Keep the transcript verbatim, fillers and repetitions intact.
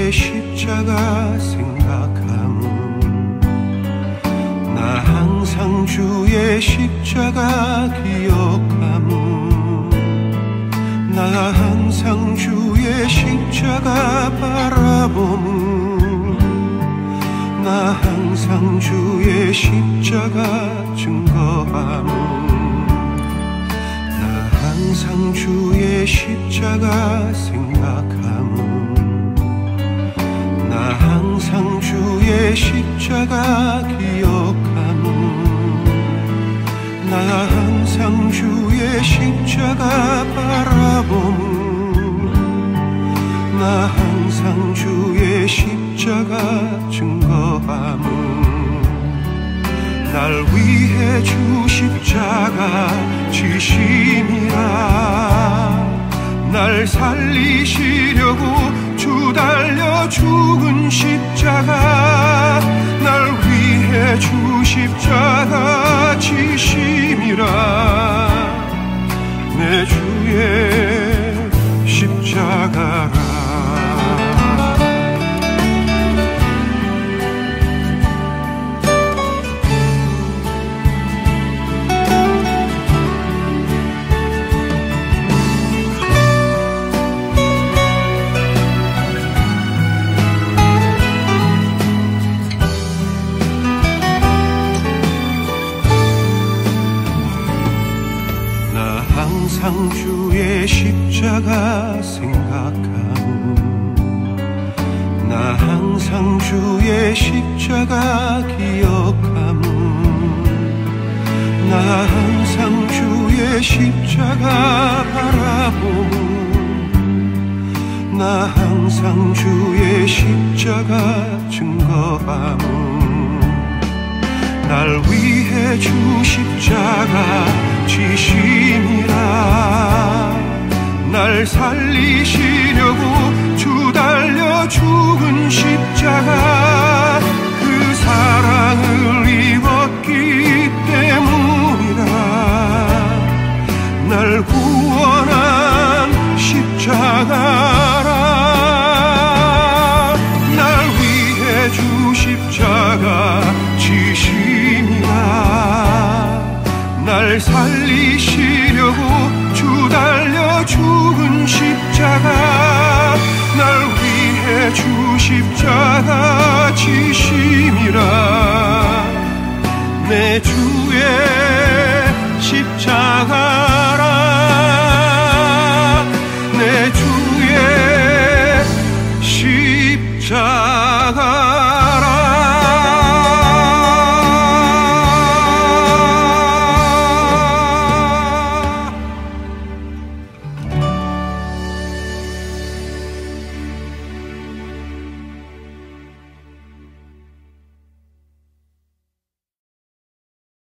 주의 십자가 생각함 나 항상 주의 십자가 기억함 나 항상 주의 십자가 바라봄 나 항상 주의 십자가 증거함 나 항상 주의 십자가 생각함 나 항상 주의 십자가 기억함 나 항상 주의 십자가 바라봄 나 항상 주의 십자가 증거함 날 위해 주 십자가 지심이라 날 살리시려고 주 달려 죽은 십자가 날 위해 주 십자가 지심이라 내 주의 십자가라 항상 주의 십자가 생각함 나 항상 주의 십자가 기억함 나 항상 주의 십자가 바라봄 나 항상 주의 십자가 증거함 날 위해 주 십자가 지심이라 날 살리시려고 주 달려 죽은 십자가 그 사랑을 입었기 때문이라 날 구원한 십자가라 날 위해 주 십자가 지심이라 날 살리시려고 주 달려 죽은 십자가 날 위해 주 십자가 지심이라 내 주의 십자가